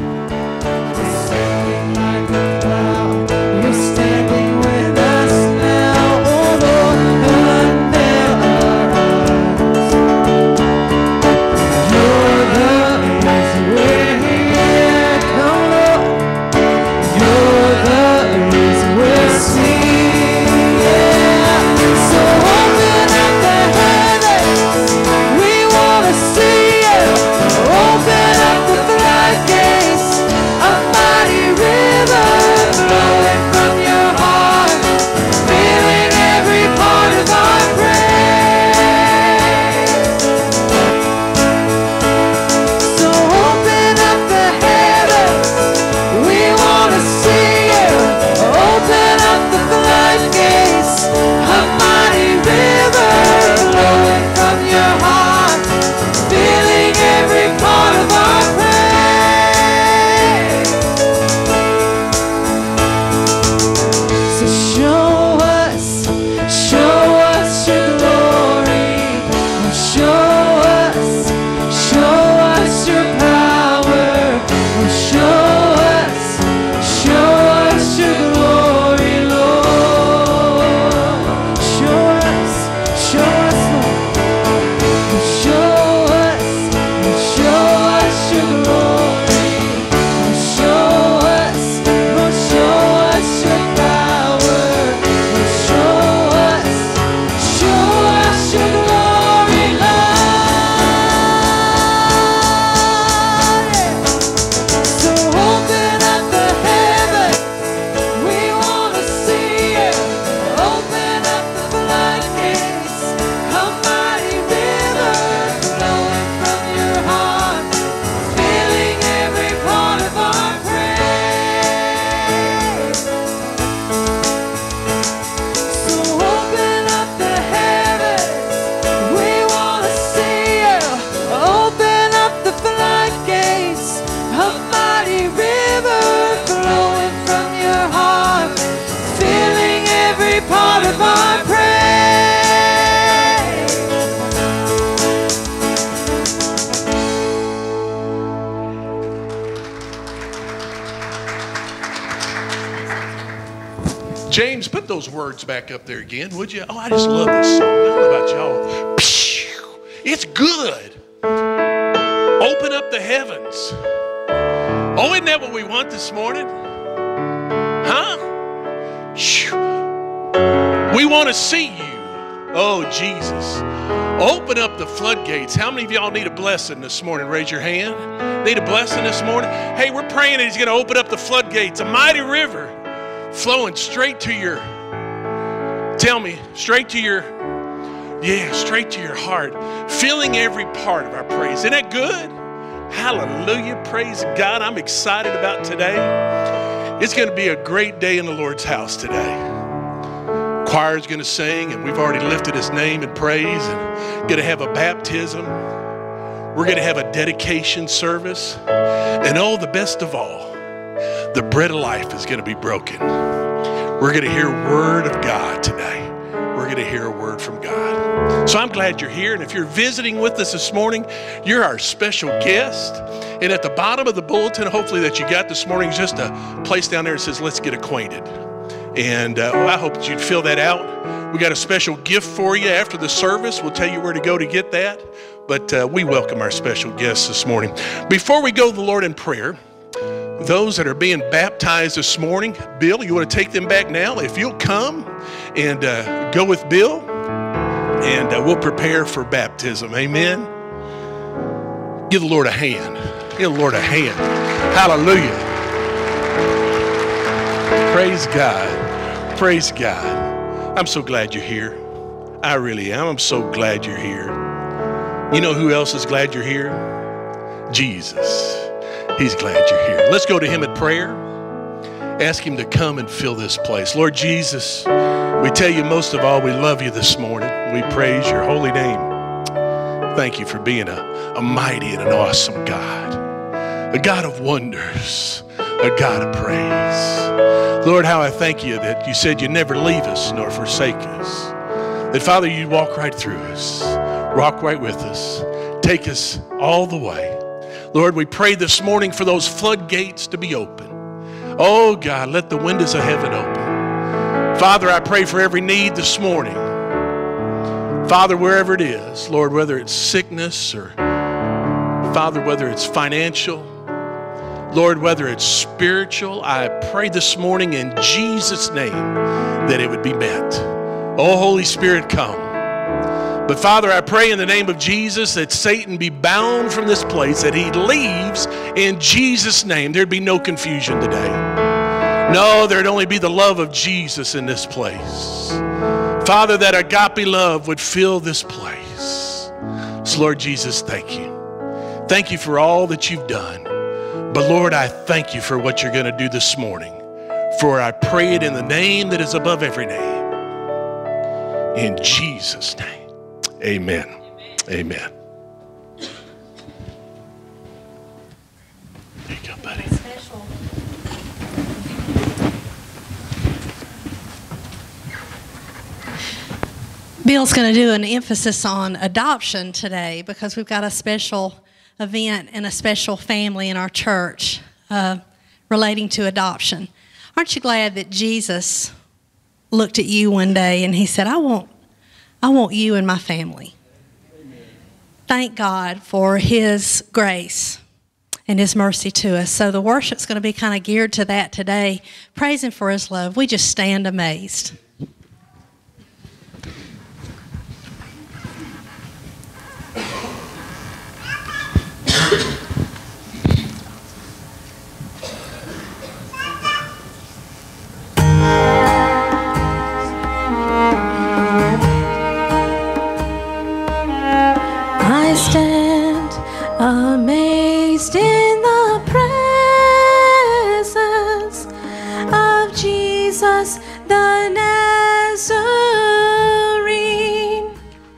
James, put those words back up there again, would you? Oh, I just love this song. I don't know about y'all. It's good. Open up the heavens. Oh, isn't that what we want this morning? Huh? We want to see you. Oh, Jesus. Open up the floodgates. How many of y'all need a blessing this morning? Raise your hand. Need a blessing this morning? Hey, we're praying that he's going to open up the floodgates. A mighty river flowing straight to your, tell me, straight to your heart. Filling every part of our praise. Isn't that good? Hallelujah. Praise God. I'm excited about today. It's going to be a great day in the Lord's house today. Choir's going to sing, and we've already lifted his name in praise, and going to have a baptism. We're going to have a dedication service. And oh, the best of all, the bread of life is going to be broken. We're going to hear a word of God today. We're going to hear a word from God. So I'm glad you're here. And if you're visiting with us this morning, you're our special guest. And at the bottom of the bulletin, hopefully that you got this morning, is just a place down there that says, let's get acquainted. And I hope that you'd fill that out. We got a special gift for you after the service. We'll tell you where to go to get that. But we welcome our special guests this morning. Before we go to the Lord in prayer, those that are being baptized this morning, Bill, you want to take them back now? If you'll come and go with Bill, and we'll prepare for baptism. Amen. Give the Lord a hand. Give the Lord a hand. Hallelujah. Praise God. Praise God. I'm so glad you're here. I really am. I'm so glad you're here. You know who else is glad you're here? Jesus. He's glad you're here. Let's go to him in prayer. Ask him to come and fill this place. Lord Jesus, we tell you most of all, we love you this morning. We praise your holy name. Thank you for being a mighty and an awesome God. A God of wonders. A God of praise. Lord, how I thank you that you said you never leave us nor forsake us. That, Father, you walk right through us. Walk right with us. Take us all the way. Lord, we pray this morning for those floodgates to be open. Oh God, let the windows of heaven open. Father, I pray for every need this morning. Father, wherever it is, Lord, whether it's sickness or, Father, whether it's financial, Lord, whether it's spiritual, I pray this morning in Jesus' name that it would be met. Oh, Holy Spirit, come. But Father, I pray in the name of Jesus that Satan be bound from this place, that he leaves in Jesus' name. There'd be no confusion today. No, there'd only be the love of Jesus in this place. Father, that agape love would fill this place. So Lord Jesus, thank you. Thank you for all that you've done. But Lord, I thank you for what you're going to do this morning. For I pray it in the name that is above every name. In Jesus' name. Amen. Amen. There you go, buddy. Bill's going to do an emphasis on adoption today because we've got a special event and a special family in our church relating to adoption. Aren't you glad that Jesus looked at you one day and he said, I want you in my family. Amen. Thank God for his grace and his mercy to us. So the worship's going to be kind of geared to that today. Praise him for his love. We just stand amazed. I stand amazed in the presence of Jesus the Nazarene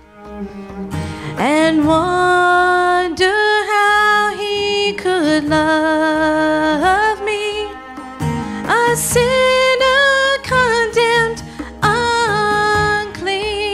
and wonder how he could love me, a sinner condemned unclean.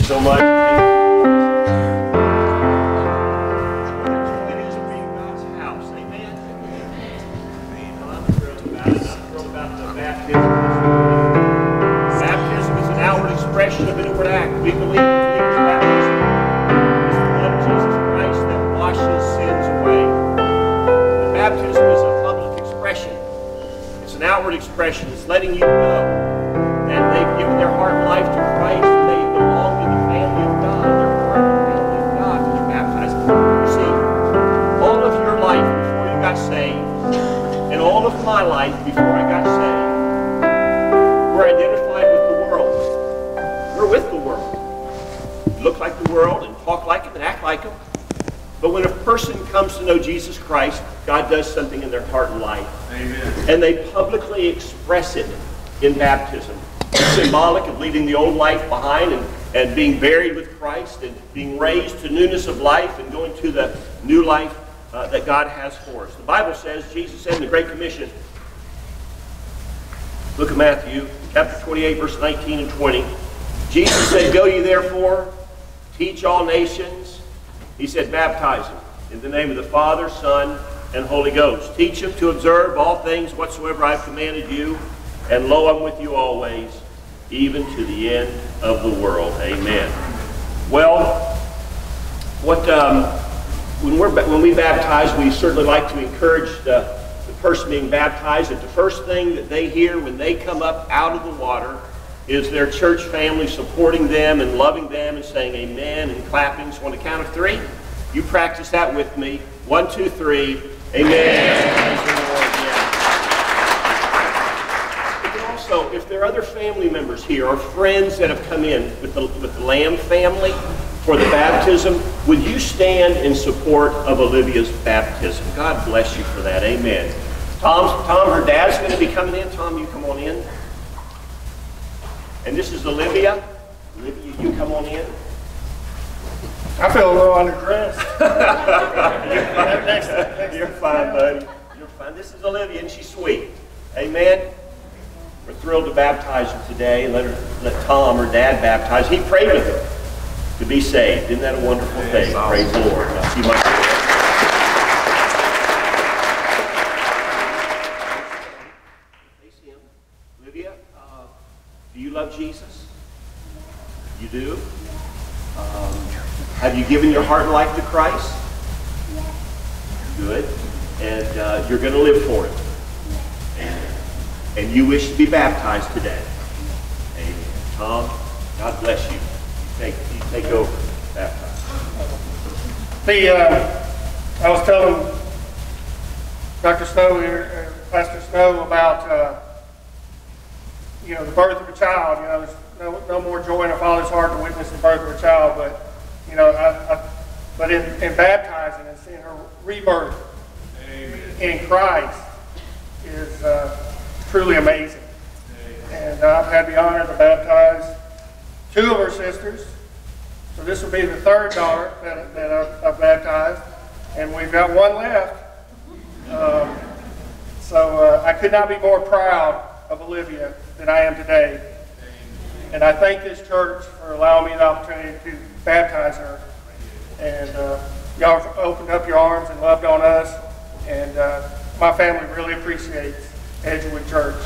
so much. Of an inward act. We believe in believer's baptism. It's the blood of Jesus Christ that washes sins away. The baptism is a public expression. It's an outward expression. It's letting you know that they've given their heart and life to Christ and they belong to the family of God. They're part of the family of God when they're baptized. You see, all of your life before you got saved, and all of my life before I got saved, we're identified with the world. We're with the world. We look like the world and talk like them and act like them. But when a person comes to know Jesus Christ, God does something in their heart and life. Amen. And they publicly express it in baptism. It's symbolic of leaving the old life behind and being buried with Christ and being raised to newness of life and going to the new life that God has for us. The Bible says, Jesus said in the Great Commission, look at Matthew chapter 28, verse 19 and 20. Jesus said, go ye therefore, teach all nations. He said, baptize them in the name of the Father, Son, and Holy Ghost. Teach them to observe all things whatsoever I have commanded you, and lo, I'm with you always, even to the end of the world. Amen. Well, when we baptize, we certainly like to encourage the person being baptized that the first thing that they hear when they come up out of the water is their church family supporting them and loving them and saying amen and clapping. So on the count of three, you practice that with me. 1, 2, 3. Amen. And also, if there are other family members here or friends that have come in with the Lamb family for the baptism, would you stand in support of Olivia's baptism? God bless you for that. Amen. Tom, her dad's going to be coming in. Tom, you come on in. And this is Olivia. Olivia, you come on in. I feel a little underdressed. You're fine, buddy. You're fine. This is Olivia, and she's sweet. Amen. We're thrilled to baptize her today and let Tom, her dad, baptize. He prayed with her to be saved. Isn't that a wonderful thing? Praise the Lord. Now, see my Olivia, do you love Jesus? You do? Have you given your heart and life to Christ? Good. And you're going to live for Him. And you wish to be baptized today. Amen. Tom, God bless you. You take over. Baptize. I was telling Dr. Snow here, Pastor Snow, about the birth of a child. There's no more joy in a father's heart to witness the birth of a child, but but in baptizing and seeing her rebirth in Christ is truly amazing. And I've had the honor to baptize 2 of her sisters. So this will be the 3rd daughter that I've baptized, and we've got 1 left. So I could not be more proud of Olivia than I am today. And I thank this church for allowing me the opportunity to baptize her. And y'all have opened up your arms and loved on us. And my family really appreciates Edgewood Church.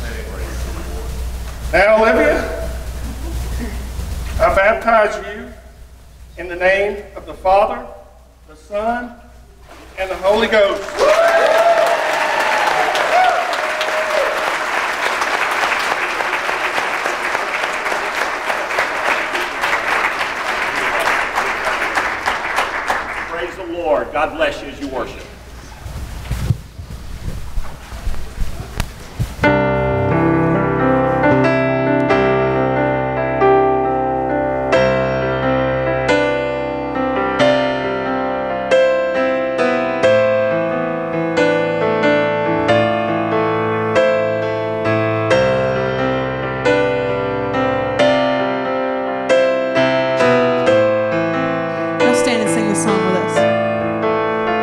Now, Olivia, I baptize you in the name of the Father, the Son, and the Holy Ghost. Praise the Lord. God bless you as you worship. Stand and sing the song with us.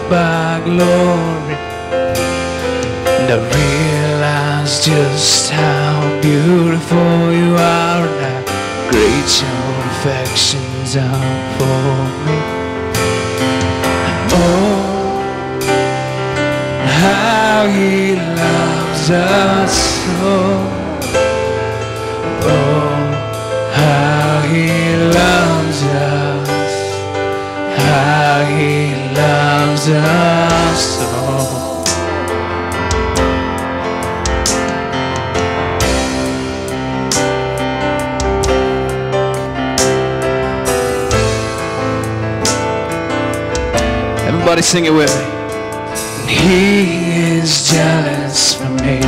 by glory. And I realize just how beautiful you are, and how great your affections are for me. Oh, how he loves us so. Oh, how he loves us, how he loves us so. Everybody sing it with me. He is jealous for me.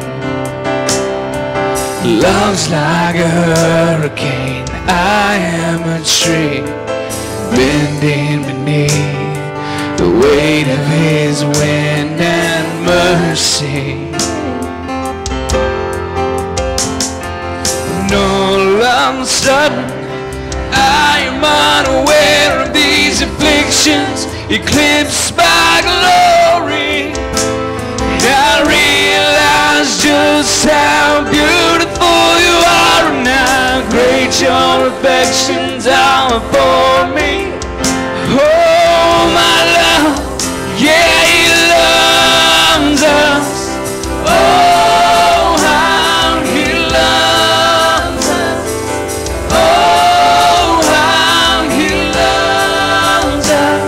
Love's like a hurricane. I am a tree bending beneath the weight of his wind and mercy. And all of a sudden I am unaware of these afflictions, eclipsed by glory. I realize just how beautiful you are, and how great your affections are for me. Oh, my love, yeah, he loves us. Oh, how he loves us. Oh, how he loves us.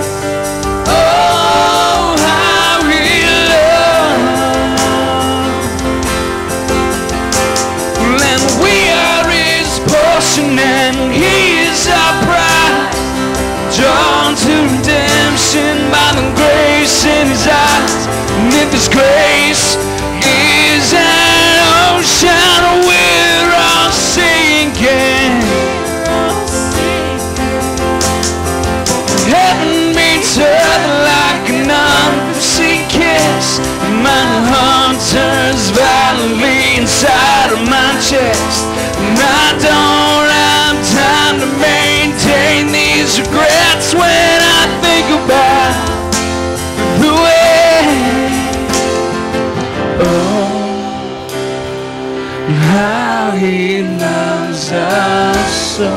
Oh, how he loves. And we are his portion, and he is our prize, drawn to redemption by the grace in his eyes. And if his grace is an ocean, we're all sinking. Heaven meets earth like an unforeseen kiss. My heart turns violently inside of my chest, and I don't have time to maintain these regrets when I think about the way. Oh, how he loves us so.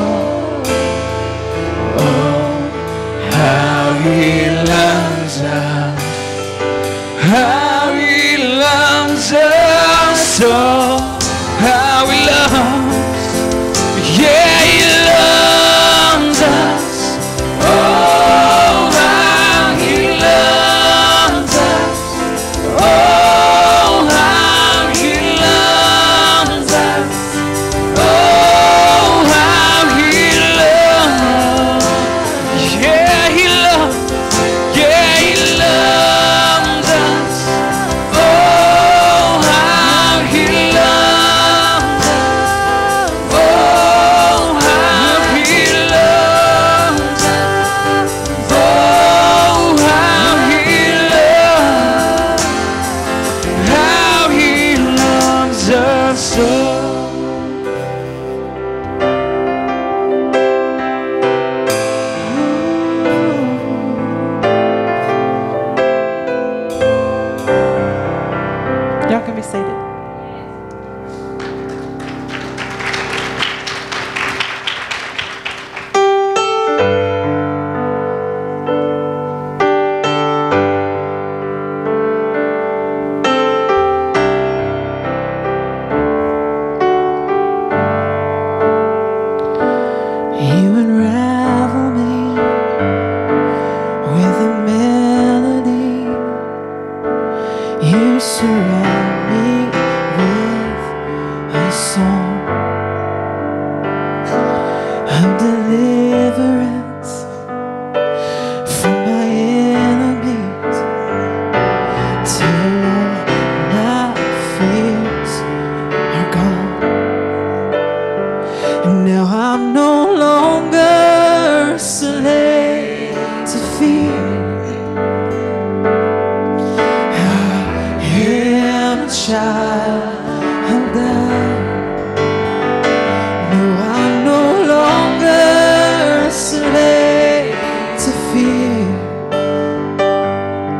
Oh, how he loves us, how he loves us so, how he loves, yeah, he loves us. Oh, how he loves us. Oh, how he loves us. Oh, how he loves. Yeah, he loves. Yeah, he loves us. Oh, how he loves us. Oh, how he loves us. Oh, how he loves us so. Y'all can be seated. You unravel me with a melody. You surround me with a song of deliverance from my enemies, till all my fears are gone. And now I'm no longer a slave to fear. I am a child of God. No, I'm no longer a slave to fear.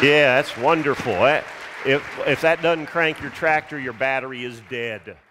Yeah, that's wonderful. If that doesn't crank your tractor, your battery is dead.